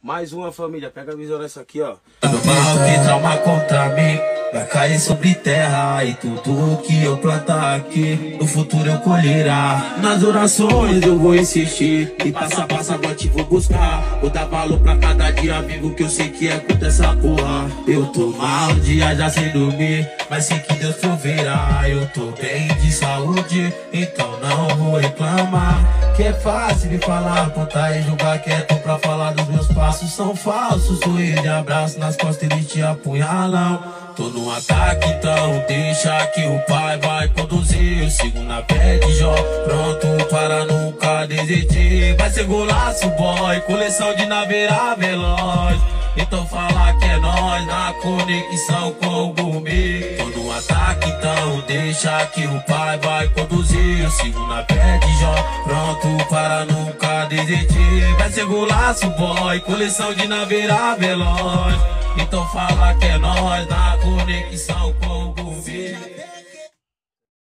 Mais uma, família. Pega a visão dessa aqui, ó. Do mal que trauma contra mim vai cair sobre terra, e tudo que eu plantar aqui no futuro eu colherá. Nas orações eu vou insistir, e passo a passo agora te vou buscar. Vou dar valor pra cada dia vivo, que eu sei que é contra essa porra. Eu tô mal, dia já sem dormir, mas sei que Deus proverá. Eu tô bem de saúde, então não vou reclamar. Que é fácil de falar, apontar e julgar, quieto pra falar dos meus passos são falsos. Sorrir de abraço nas costas, eles te apunhalam. Tô no ataque, então deixa que o pai vai conduzir. Eu sigo na pé de Jó, pronto para nunca desistir. Vai ser golaço, boy, coleção de naveira veloz. Então fala que é nós na conexão com o gourmet. Tô no ataque, então deixa que o pai vai conduzir. Eu sigo na pé de Jó, pronto para nunca desistir. Vai ser golaço, boy, coleção de naveira veloz. Então fala que é nós na conexão com o gourmet.